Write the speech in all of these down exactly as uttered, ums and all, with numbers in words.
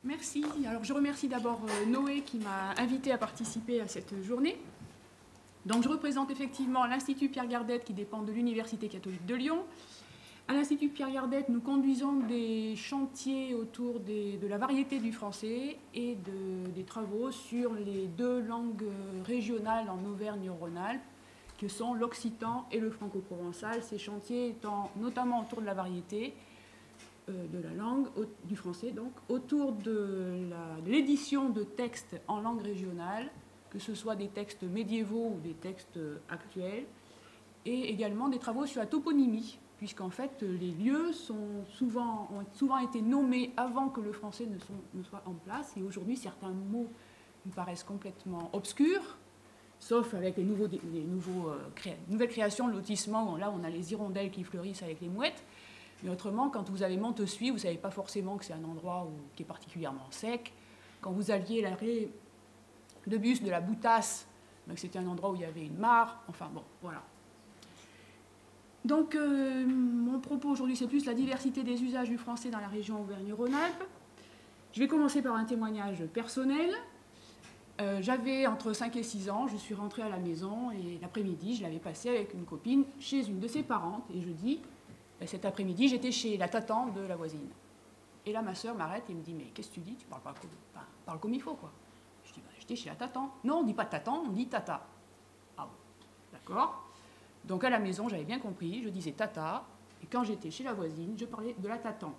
Merci. Alors, je remercie d'abord Noé qui m'a invité à participer à cette journée. Donc, je représente effectivement l'Institut Pierre Gardette qui dépend de l'Université catholique de Lyon. À l'Institut Pierre Gardette, nous conduisons des chantiers autour des, de la variété du français et de, des travaux sur les deux langues régionales en Auvergne-Rhône-Alpes, que sont l'occitan et le franco-provençal. Ces chantiers étant notamment autour de la variété euh, de la langue, au, du français, donc, autour de l'édition de, de textes en langue régionale, que ce soit des textes médiévaux ou des textes actuels, et également des travaux sur la toponymie, puisqu'en fait, les lieux sont souvent, ont souvent été nommés avant que le français ne, sont, ne soit en place, et aujourd'hui, certains mots nous paraissent complètement obscurs, sauf avec les, nouveaux, les nouveaux, euh, créa, nouvelles créations, le lotissement, où là, on a les hirondelles qui fleurissent avec les mouettes, mais autrement, quand vous avez Montessuie, vous ne savez pas forcément que c'est un endroit où, qui est particulièrement sec. Quand vous aviez l'arrêt de bus de la Boutasse, c'était un endroit où il y avait une mare, enfin bon, voilà. Donc, euh, mon propos aujourd'hui, c'est plus la diversité des usages du français dans la région Auvergne-Rhône-Alpes. Je vais commencer par un témoignage personnel. Euh, J'avais entre cinq et six ans, je suis rentrée à la maison et l'après-midi, je l'avais passé avec une copine chez une de ses parentes. Et je dis, ben, cet après-midi, j'étais chez la tatan de la voisine. Et là, ma sœur m'arrête et me dit, mais qu'est-ce que tu dis? Tu parles pas comme, enfin, parle comme il faut, quoi. Je dis, ben, j'étais chez la tatan. Non, on ne dit pas tatan, on dit tata. Ah bon, d'accord. Donc à la maison, j'avais bien compris, je disais tata, et quand j'étais chez la voisine, je parlais de la tatan.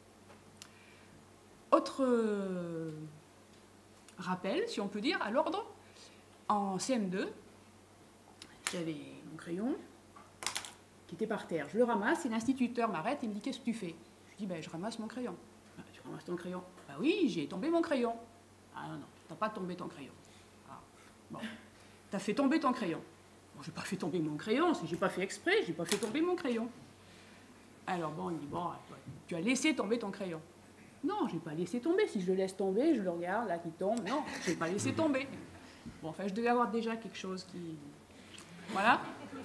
Autre euh, rappel, si on peut dire, à l'ordre, en C M deux, j'avais mon crayon qui était par terre. Je le ramasse et l'instituteur m'arrête et me dit, qu'est-ce que tu fais? Je dis, ben, je ramasse mon crayon. Ah, tu ramasses ton crayon? Ben oui, j'ai tombé mon crayon. Ah non, non, tu n'as pas tombé ton crayon. Ah, bon, tu as fait tomber ton crayon. Bon, je n'ai pas fait tomber mon crayon, je n'ai pas fait exprès, je n'ai pas fait tomber mon crayon. Alors bon, il me dit, bon, tu as laissé tomber ton crayon. Non, je n'ai pas laissé tomber. Si je le laisse tomber, je le regarde, là, qui tombe. Non, je n'ai pas laissé tomber. Bon, enfin, je devais avoir déjà quelque chose qui... Voilà.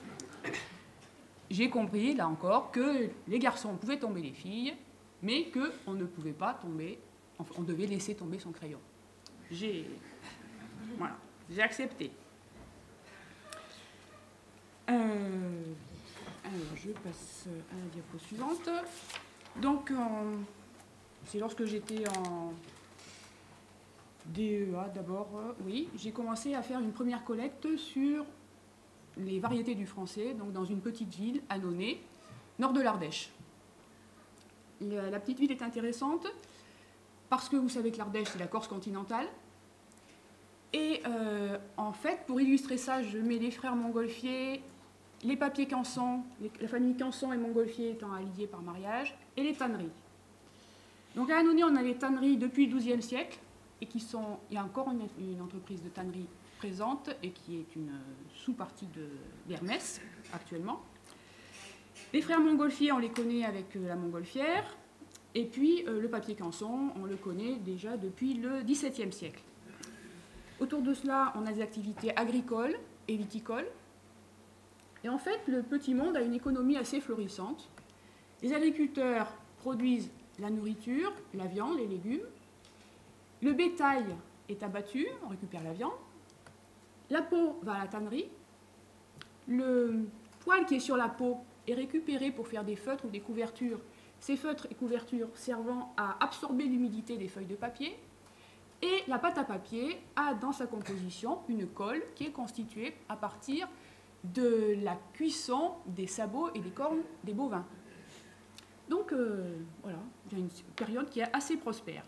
J'ai compris, là encore, que les garçons pouvaient tomber les filles, mais qu'on ne pouvait pas tomber, enfin, on devait laisser tomber son crayon. J'ai... Voilà, j'ai accepté. Euh, alors, je passe à la diapo suivante. Donc, euh, c'est lorsque j'étais en D E A d'abord, euh, oui, j'ai commencé à faire une première collecte sur les variétés du français, donc dans une petite ville, Annonay, nord de l'Ardèche. La, la petite ville est intéressante parce que vous savez que l'Ardèche, c'est la Corse continentale. Et euh, en fait, pour illustrer ça, je mets les frères Montgolfier, les papiers Canson, les, la famille Canson et Montgolfier étant alliés par mariage, et les tanneries. Donc à Annonay, on a les tanneries depuis le douzième siècle, et qui sont, il y a encore une, une entreprise de tannerie présente, et qui est une sous-partie de l'Hermès, actuellement. Les frères Montgolfier, on les connaît avec la Montgolfière, et puis euh, le papier Canson, on le connaît déjà depuis le dix-septième siècle. Autour de cela, on a des activités agricoles et viticoles. Et en fait, le petit monde a une économie assez florissante. Les agriculteurs produisent la nourriture, la viande, les légumes. Le bétail est abattu, on récupère la viande. La peau va à la tannerie. Le poil qui est sur la peau est récupéré pour faire des feutres ou des couvertures. Ces feutres et couvertures servant à absorber l'humidité des feuilles de papier. Et la pâte à papier a dans sa composition une colle qui est constituée à partir de la cuisson des sabots et des cornes des bovins. Donc euh, voilà, il y a une période qui est assez prospère.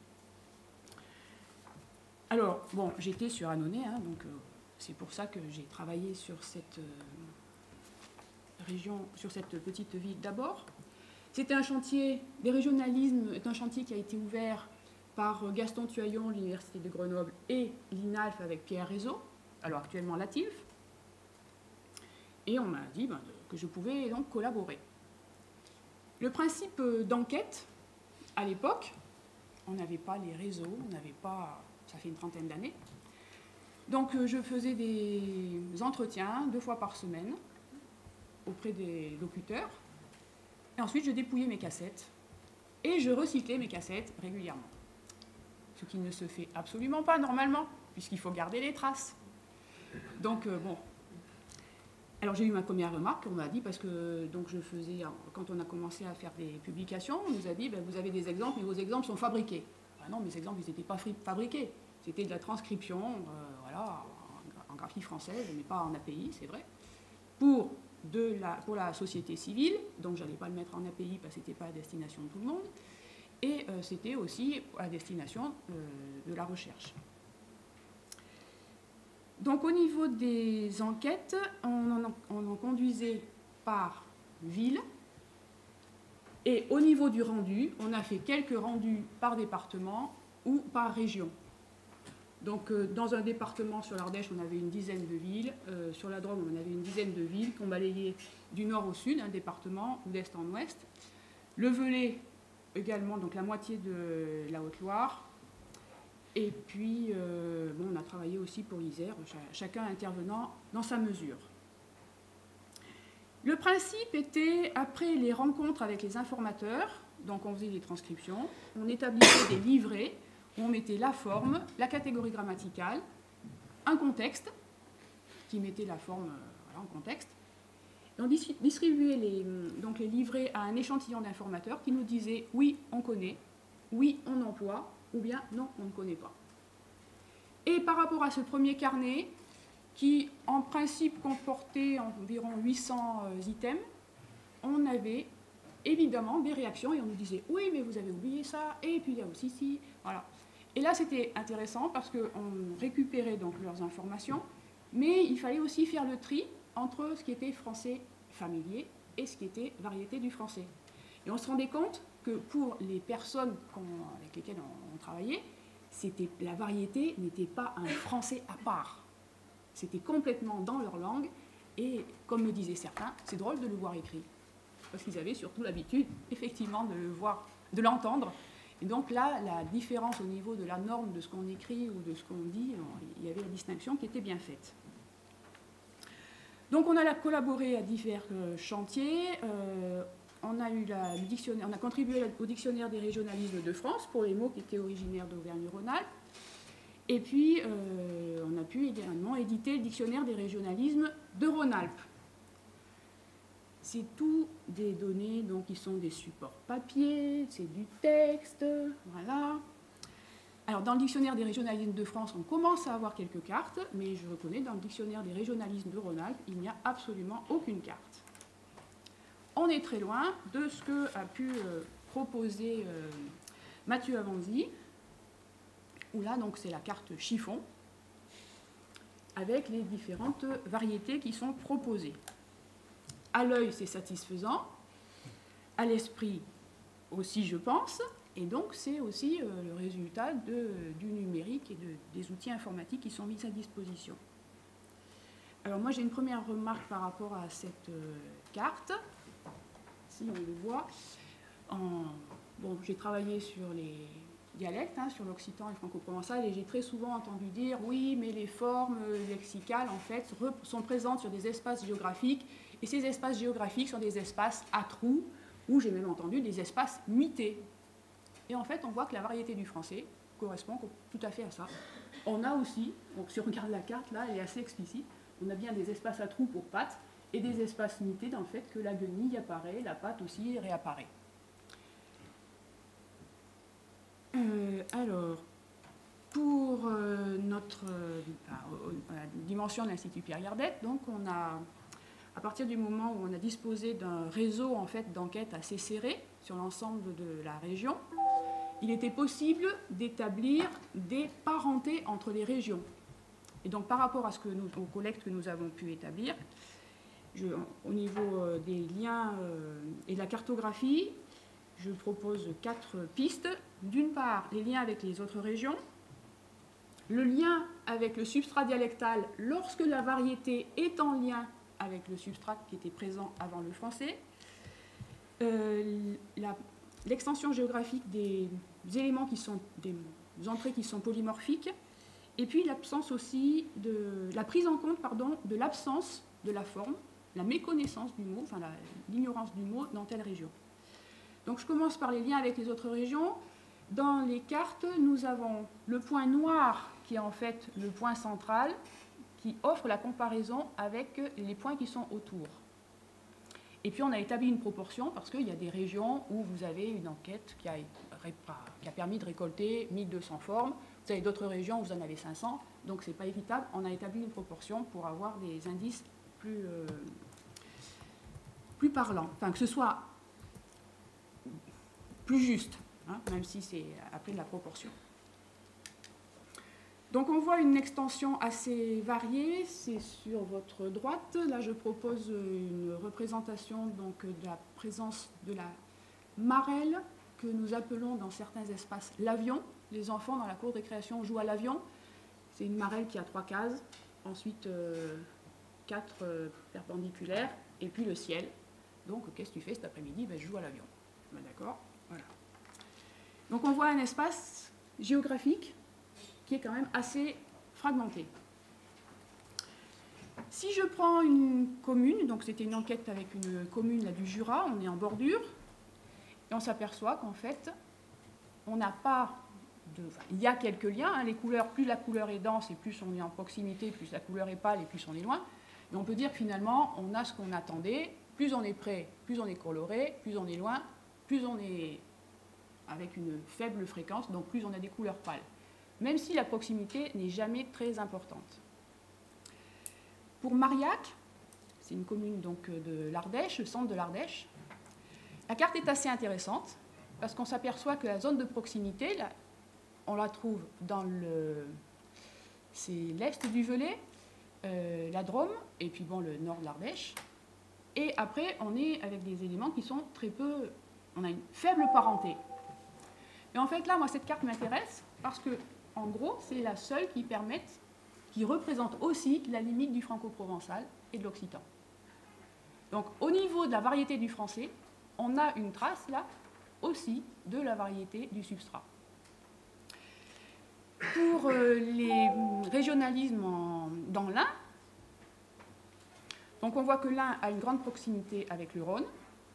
Alors, bon, j'étais sur Annonay, hein, donc euh, c'est pour ça que j'ai travaillé sur cette euh, région, sur cette petite ville d'abord. C'était un chantier, les régionalismes est un chantier qui a été ouvert par Gaston Tuaillon, l'Université de Grenoble, et l'I N A L F avec Pierre Rézeau, alors actuellement l'A T I L F. Et on m'a dit ben, que je pouvais donc collaborer. Le principe d'enquête, à l'époque, on n'avait pas les réseaux, on n'avait pas, ça fait une trentaine d'années. Donc je faisais des entretiens deux fois par semaine auprès des locuteurs. Et ensuite je dépouillais mes cassettes et je recyclais mes cassettes régulièrement. ce qui ne se fait absolument pas normalement, puisqu'il faut garder les traces. Donc, euh, bon. Alors, j'ai eu ma première remarque, on m'a dit, parce que donc, je faisais, quand on a commencé à faire des publications, on nous a dit, ben, vous avez des exemples, mais vos exemples sont fabriqués. Ben non, mes exemples, ils n'étaient pas fabriqués. C'était de la transcription, euh, voilà, en, en graphie française, mais pas en A P I, c'est vrai, pour, de la, pour la société civile, donc je n'allais pas le mettre en A P I parce que ce n'était pas à destination de tout le monde, et euh, c'était aussi à destination euh, de la recherche. Donc au niveau des enquêtes, on en, on en conduisait par ville, et au niveau du rendu, on a fait quelques rendus par département ou par région. Donc euh, dans un département sur l'Ardèche, on avait une dizaine de villes, euh, sur la Drôme, on avait une dizaine de villes qu'on balayait du nord au sud, un département, ou d'est en ouest. Le Velay également, donc la moitié de la Haute-Loire. Et puis, euh, bon, on a travaillé aussi pour Isère, chacun intervenant dans sa mesure. Le principe était, après les rencontres avec les informateurs, donc on faisait des transcriptions, on établissait des livrets, où on mettait la forme, la catégorie grammaticale, un contexte, qui mettait la forme voilà, en contexte. Et on distribuait les, donc les livrets à un échantillon d'informateurs qui nous disaient « oui, on connaît »,« oui, on emploie », ou bien « non, on ne connaît pas ». Et par rapport à ce premier carnet, qui en principe comportait environ huit cents items, on avait évidemment des réactions et on nous disait « oui, mais vous avez oublié ça, et puis il y a aussi ci, voilà ». Et là, c'était intéressant parce qu'on récupérait donc leurs informations, mais il fallait aussi faire le tri entre ce qui était français familier et ce qui était variété du français. Et on se rendait compte que pour les personnes avec lesquelles on, on travaillait, la variété n'était pas un français à part. C'était complètement dans leur langue et, comme me disaient certains, c'est drôle de le voir écrit. Parce qu'ils avaient surtout l'habitude, effectivement, de le voir, de l'entendre. Et donc là, la différence au niveau de la norme de ce qu'on écrit ou de ce qu'on dit, il y avait la distinction qui était bien faite. Donc on a collaboré à divers euh, chantiers. Euh, on, a eu la, le dictionnaire, on a contribué au dictionnaire des régionalismes de France pour les mots qui étaient originaires d'Auvergne-Rhône-Alpes. Et puis euh, on a pu également éditer le dictionnaire des régionalismes de Rhône-Alpes. C'est tout des données donc, qui sont des supports papier, c'est du texte, voilà. Alors, dans le dictionnaire des régionalismes de France, on commence à avoir quelques cartes, mais je reconnais, dans le dictionnaire des régionalismes de Rhône-Alpes, il n'y a absolument aucune carte. On est très loin de ce que a pu euh, proposer euh, Mathieu Avanzi, où là, donc, c'est la carte chiffon, avec les différentes variétés qui sont proposées. À l'œil, c'est satisfaisant, à l'esprit aussi, je pense, et donc c'est aussi euh, le résultat de, du numérique et de, des outils informatiques qui sont mis à disposition. Alors moi, j'ai une première remarque par rapport à cette euh, carte, si on le voit. En, bon, j'ai travaillé sur les dialectes, hein, sur l'occitan et franco-provençal, et j'ai très souvent entendu dire, oui, mais les formes lexicales, en fait, sont présentes sur des espaces géographiques, et ces espaces géographiques sont des espaces à trous, ou j'ai même entendu des espaces mutés. Et en fait, on voit que la variété du français correspond tout à fait à ça. On a aussi, donc si on regarde la carte, là, elle est assez explicite, on a bien des espaces à trous pour pattes, et des espaces mutés dans le fait que la guenille apparaît, la patte aussi réapparaît. Euh, alors, pour euh, notre euh, la dimension de l'Institut Pierre Gardette, donc on a, à partir du moment où on a disposé d'un réseau en fait, d'enquêtes assez serré sur l'ensemble de la région, il était possible d'établir des parentés entre les régions. Et donc par rapport à ce que nous, aux collectes que nous avons pu établir, je, au niveau euh, des liens euh, et de la cartographie, je propose quatre pistes. D'une part, les liens avec les autres régions, le lien avec le substrat dialectal lorsque la variété est en lien avec le substrat qui était présent avant le français, euh, l'extension géographique des éléments qui sont des entrées qui sont polymorphiques, et puis l'absence aussi de la prise en compte pardon, de l'absence de la forme, la méconnaissance du mot, enfin l'ignorance du mot dans telle région. Donc je commence par les liens avec les autres régions. Dans les cartes, nous avons le point noir qui est en fait le point central qui offre la comparaison avec les points qui sont autour. Et puis on a établi une proportion parce qu'il y a des régions où vous avez une enquête qui a, qui a permis de récolter mille deux cents formes. Vous avez d'autres régions où vous en avez cinq cents, donc ce n'est pas équitable. On a établi une proportion pour avoir des indices plus, euh, plus parlants, enfin que ce soit plus juste, hein, même si c'est après de la proportion. Donc on voit une extension assez variée, c'est sur votre droite. Là je propose une représentation donc, de la présence de la marelle, que nous appelons dans certains espaces l'avion. Les enfants dans la cour de récréation jouent à l'avion. C'est une marelle qui a trois cases, ensuite euh, quatre euh, perpendiculaires, et puis le ciel. Donc qu'est-ce que tu fais cet après-midi? Ben, je joue à l'avion. Ben, d'accord, voilà. Donc on voit un espace géographique qui est quand même assez fragmenté. Si je prends une commune, donc c'était une enquête avec une commune là, du Jura, on est en bordure, et on s'aperçoit qu'en fait, on n'a pas de... Enfin, il y a quelques liens, hein, les couleurs, plus la couleur est dense et plus on est en proximité, plus la couleur est pâle et plus on est loin. Mais on peut dire que finalement, on a ce qu'on attendait, plus on est près, plus on est coloré, plus on est loin, plus on est avec une faible fréquence, donc plus on a des couleurs pâles. Même si la proximité n'est jamais très importante. Pour Marillac, c'est une commune donc de l'Ardèche, le centre de l'Ardèche, la carte est assez intéressante parce qu'on s'aperçoit que la zone de proximité, là, on la trouve dans le... c'est l'est du Velay, euh, la Drôme, et puis bon, le nord de l'Ardèche. Et après, on est avec des éléments qui sont très peu... on a une faible parenté. Et en fait, là, moi, cette carte m'intéresse parce que en gros, c'est la seule qui permette, qui représente aussi la limite du franco-provençal et de l'occitan. Donc, au niveau de la variété du français, on a une trace, là, aussi, de la variété du substrat. Pour euh, les régionalismes en, dans l'Ain, donc on voit que l'Ain a une grande proximité avec le Rhône,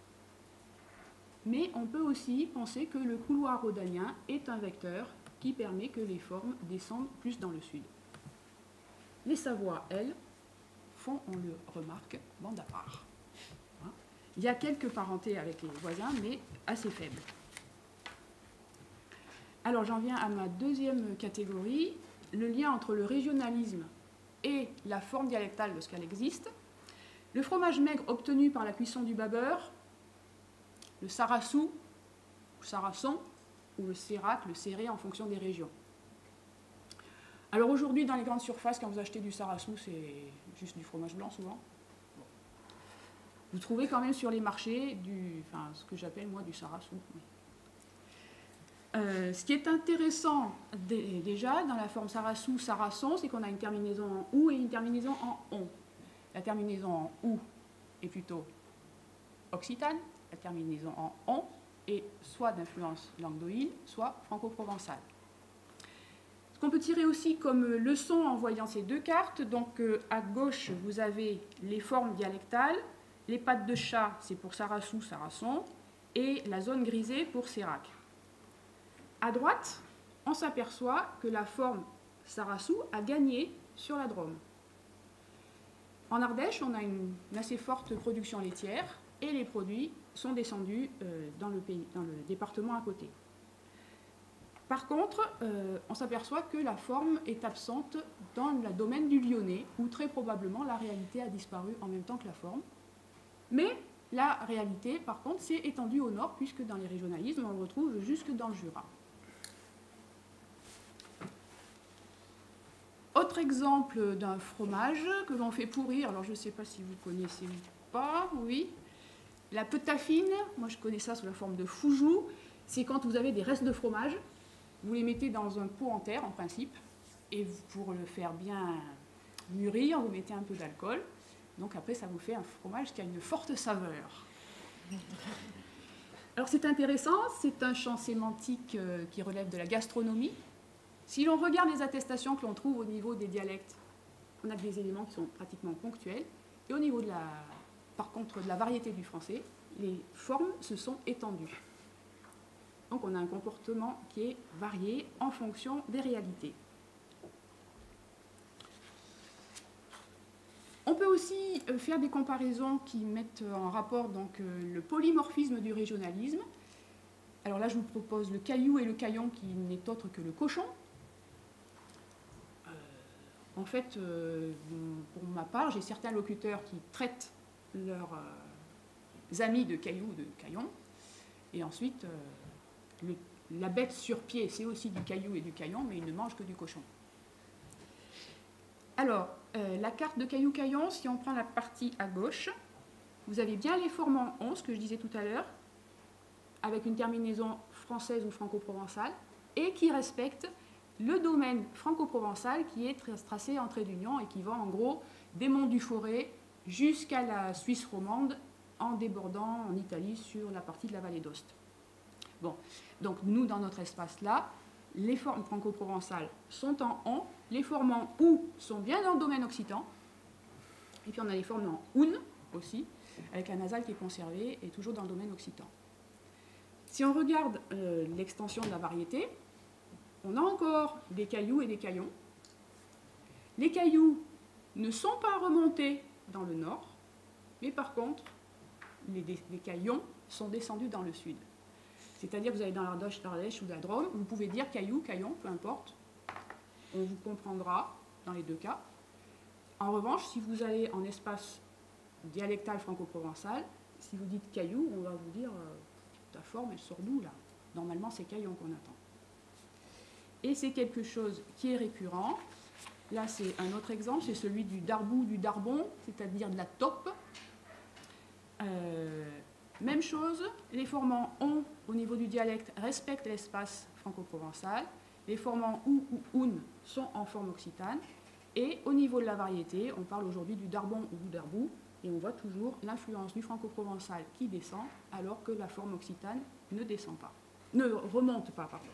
mais on peut aussi penser que le couloir rhodanien est un vecteur qui permet que les formes descendent plus dans le sud. Les Savoies, elles, font, on le remarque, bande à part. Il y a quelques parentés avec les voisins, mais assez faibles. Alors j'en viens à ma deuxième catégorie, le lien entre le régionalisme et la forme dialectale lorsqu'elle existe. Le fromage maigre obtenu par la cuisson du babeur, le sarassou, ou sarrason, ou le sérac, le serré en fonction des régions. Alors aujourd'hui, dans les grandes surfaces, quand vous achetez du sarassou, c'est juste du fromage blanc souvent. Bon. Vous trouvez quand même sur les marchés du, enfin, ce que j'appelle moi du sarassou. Euh, ce qui est intéressant déjà dans la forme sarassou, sarrason, c'est qu'on a une terminaison en ou et une terminaison en on. La terminaison en ou est plutôt occitane, la terminaison en on est soit d'influence languedoïne, soit franco-provençale. Ce qu'on peut tirer aussi comme leçon en voyant ces deux cartes, donc euh, à gauche vous avez les formes dialectales, les pattes de chat c'est pour sarassou, sarrason, et la zone grisée pour sérac. À droite, on s'aperçoit que la forme sarassou a gagné sur la Drôme. En Ardèche, on a une, une assez forte production laitière et les produits sont descendus euh, dans, le pays, dans le département à côté. Par contre, euh, on s'aperçoit que la forme est absente dans le domaine du Lyonnais, où très probablement la réalité a disparu en même temps que la forme. Mais la réalité, par contre, s'est étendue au nord, puisque dans les régionalismes, on le retrouve jusque dans le Jura. Autre exemple d'un fromage que l'on fait pourrir, alors je ne sais pas si vous connaissez ou pas, oui. La petafine, moi je connais ça sous la forme de foujou, c'est quand vous avez des restes de fromage, vous les mettez dans un pot en terre en principe, et pour le faire bien mûrir, vous mettez un peu d'alcool, donc après ça vous fait un fromage qui a une forte saveur. Alors c'est intéressant, c'est un champ sémantique qui relève de la gastronomie. Si l'on regarde les attestations que l'on trouve au niveau des dialectes, on a des éléments qui sont pratiquement ponctuels. Et au niveau, de la, par contre, de la variété du français, les formes se sont étendues. Donc on a un comportement qui est varié en fonction des réalités. On peut aussi faire des comparaisons qui mettent en rapport donc, le polymorphisme du régionalisme. Alors là, je vous propose le caillou et le caillon qui n'est autre que le cochon. Euh, en fait, euh, pour ma part, j'ai certains locuteurs qui traitent leurs euh, amis de caillou ou de caillon. Et ensuite, euh, le, la bête sur pied, c'est aussi du caillou et du caillon, mais ils ne mangent que du cochon. Alors, euh, la carte de caillou-caillon, si on prend la partie à gauche, vous avez bien les formes en on, ce que je disais tout à l'heure, avec une terminaison française ou franco-provençale, et qui respecte le domaine franco-provençal qui est tracé en trait d'union et qui va en gros des monts du Forêt jusqu'à la Suisse romande en débordant en Italie sur la partie de la vallée d'Aoste. Bon, donc nous, dans notre espace-là, les formes franco-provençales sont en on, les formes en ou sont bien dans le domaine occitan, et puis on a les formes en un aussi, avec un nasal qui est conservé et toujours dans le domaine occitan. Si on regarde euh, l'extension de la variété, on a encore des cailloux et des caillons. Les cailloux ne sont pas remontés dans le nord, mais par contre, les, les caillons sont descendus dans le sud. C'est-à-dire que vous allez dans l'Ardèche, l'Ardèche ou la Drôme, vous pouvez dire caillou, caillon, peu importe. On vous comprendra dans les deux cas. En revanche, si vous allez en espace dialectal franco-provençal, si vous dites caillou, on va vous dire euh, ta forme, elle sort d'où là? Normalement, c'est caillon qu'on attend. Et c'est quelque chose qui est récurrent. Là, c'est un autre exemple, c'est celui du darbou, du darbon, c'est-à-dire de la taupe. Euh, Même chose, les formes en on au niveau du dialecte respectent l'espace franco-provençal, les formes en ou ou un sont en forme occitane, et au niveau de la variété, on parle aujourd'hui du darbon ou du darbou, et on voit toujours l'influence du franco-provençal qui descend, alors que la forme occitane ne descend pas, ne remonte pas, pardon.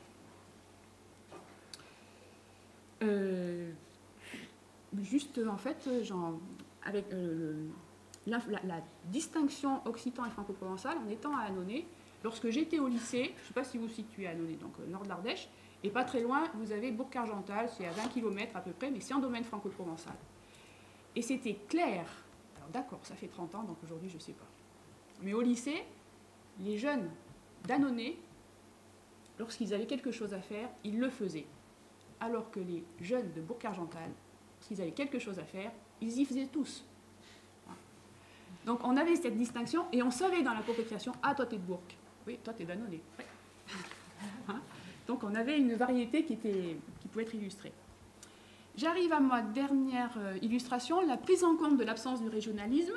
Euh, juste, en fait, genre, avec euh, La, la, la distinction occitan et franco-provençal en étant à Annonay. Lorsque j'étais au lycée, je ne sais pas si vous vous situez à Annonay, donc euh, nord de l'Ardèche, et pas très loin, vous avez Bourg-Argental, c'est à vingt kilomètres à peu près, mais c'est en domaine franco-provençal. Et c'était clair, alors d'accord, ça fait trente ans, donc aujourd'hui je ne sais pas, mais au lycée, les jeunes d'Annonay, lorsqu'ils avaient quelque chose à faire, ils le faisaient. Alors que les jeunes de Bourg-Argental, lorsqu'ils avaient quelque chose à faire, ils y faisaient tous. Donc on avait cette distinction et on savait dans la coopération, ah toi t'es de Bourg, oui toi t'es d'Annonay. Oui. Hein? Donc on avait une variété qui, était, qui pouvait être illustrée. J'arrive à ma dernière illustration, la prise en compte de l'absence du régionalisme.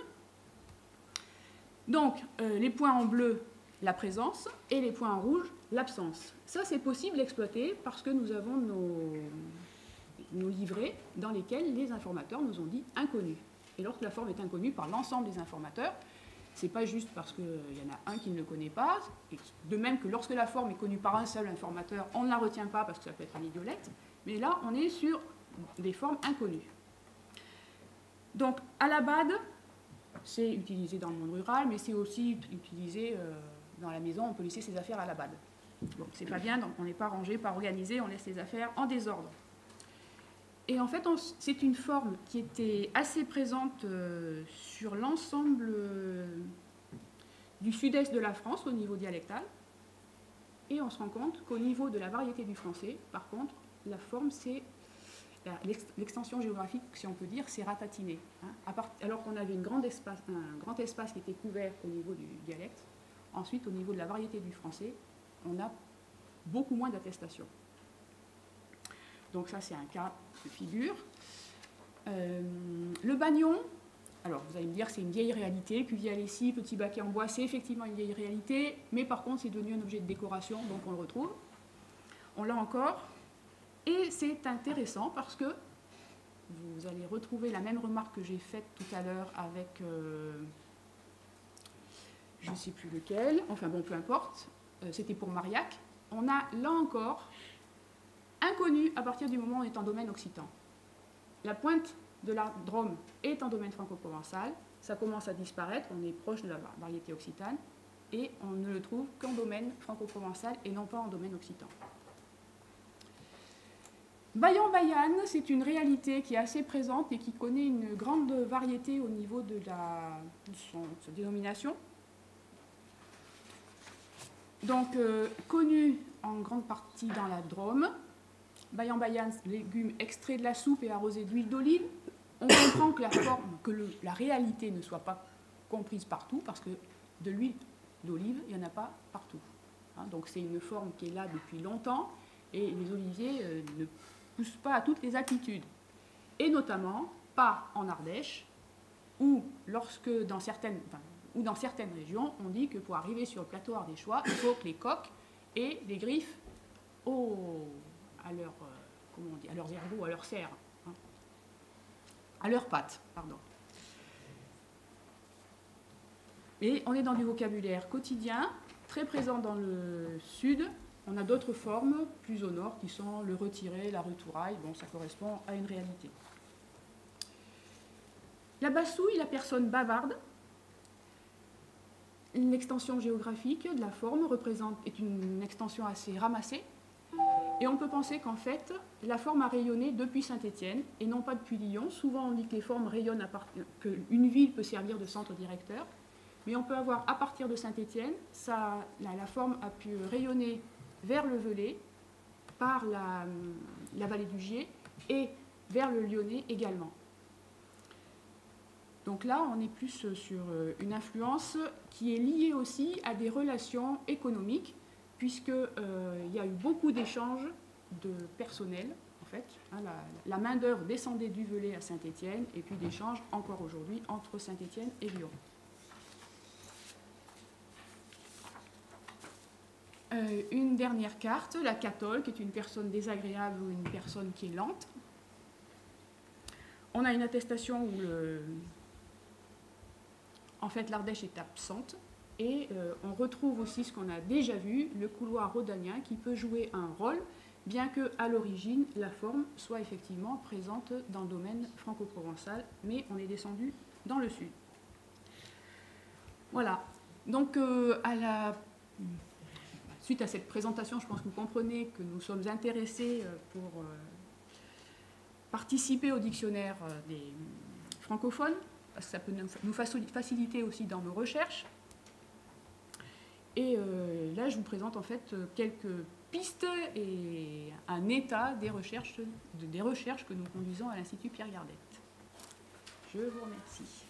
Donc euh, les points en bleu, la présence, et les points en rouge, l'absence. Ça c'est possible d'exploiter parce que nous avons nos, nos livrets dans lesquels les informateurs nous ont dit inconnus. Et lorsque la forme est inconnue par l'ensemble des informateurs, ce n'est pas juste parce qu'il y en a un qui ne le connaît pas, de même que lorsque la forme est connue par un seul informateur, on ne la retient pas parce que ça peut être un idiolect, mais là on est sur des formes inconnues. Donc à la B A D, c'est utilisé dans le monde rural, mais c'est aussi utilisé euh, dans la maison, on peut laisser ses affaires à la B A D. Bon, c'est pas bien, donc on n'est pas rangé, pas organisé, on laisse les affaires en désordre. Et en fait, c'est une forme qui était assez présente euh, sur l'ensemble euh, du sud-est de la France au niveau dialectal. Et on se rend compte qu'au niveau de la variété du français, par contre, la forme, c'est l'extension géographique, si on peut dire, c'est ratatiné. Hein, à part, alors qu'on avait une grande espace, un grand espace qui était couvert au niveau du dialecte. Ensuite, au niveau de la variété du français, on a beaucoup moins d'attestations. Donc ça, c'est un cas de figure. Euh, le bagnon, alors vous allez me dire c'est une vieille réalité, cuvier à lessive, petit baquet en bois, c'est effectivement une vieille réalité, mais par contre c'est devenu un objet de décoration, donc on le retrouve. On l'a encore. Et c'est intéressant parce que vous allez retrouver la même remarque que j'ai faite tout à l'heure avec, euh, je ne sais plus lequel, enfin bon, peu importe, euh, c'était pour Marillac. On a là encore inconnu à partir du moment où on est en domaine occitan. La pointe de la Drôme est en domaine franco-provençal, ça commence à disparaître, on est proche de la variété occitane, et on ne le trouve qu'en domaine franco-provençal et non pas en domaine occitan. Bayan-Bayane, c'est une réalité qui est assez présente et qui connaît une grande variété au niveau de, la, de, son, de sa dénomination. Donc, euh, connu en grande partie dans la Drôme. Bayan-Bayane, légumes extraits de la soupe et arrosés d'huile d'olive. On comprend que la forme, que le, la réalité ne soit pas comprise partout, parce que de l'huile d'olive, il n'y en a pas partout. Hein, donc, c'est une forme qui est là depuis longtemps, et les oliviers euh, ne poussent pas à toutes les altitudes. Et notamment, pas en Ardèche, où, lorsque dans certaines, enfin, ou dans certaines régions, on dit que pour arriver sur le plateau ardéchois, il faut que les coqs aient des griffes au, à, leur, euh, comment on dit, à leurs ergots, à leurs serres, hein, à leurs pattes, pardon. Et on est dans du vocabulaire quotidien, très présent dans le sud. On a d'autres formes, plus au nord, qui sont le retiré, la retouraille. Bon, ça correspond à une réalité. La bassouille, la personne bavarde. L'extension géographique de la forme représente, est une extension assez ramassée. Et on peut penser qu'en fait, la forme a rayonné depuis Saint-Étienne et non pas depuis Lyon. Souvent, on dit que les formes rayonnent, à part... qu'une ville peut servir de centre directeur. Mais on peut avoir, à partir de Saint-Étienne, la, la forme a pu rayonner vers le Velay, par la, la vallée du Gier, et vers le Lyonnais également. Donc là, on est plus sur une influence qui est liée aussi à des relations économiques, puisqu'il euh, y a eu beaucoup d'échanges de personnel, en fait. Hein, la la main-d'œuvre descendait du Velay à Saint-Étienne, et puis d'échanges encore aujourd'hui entre Saint-Étienne et Lyon. Euh, une dernière carte, la cathole, qui est une personne désagréable ou une personne qui est lente. On a une attestation où le... en fait l'Ardèche est absente. Et euh, on retrouve aussi ce qu'on a déjà vu, le couloir rhodanien, qui peut jouer un rôle, bien qu'à l'origine, la forme soit effectivement présente dans le domaine franco-provençal, mais on est descendu dans le sud. Voilà. Donc, euh, à la... suite à cette présentation, je pense que vous comprenez que nous sommes intéressés pour euh, participer au dictionnaire des francophones, parce que ça peut nous faciliter aussi dans nos recherches. Et euh, là, je vous présente en fait quelques pistes et un état des recherches, des recherches que nous conduisons à l'Institut Pierre Gardette. Je vous remercie.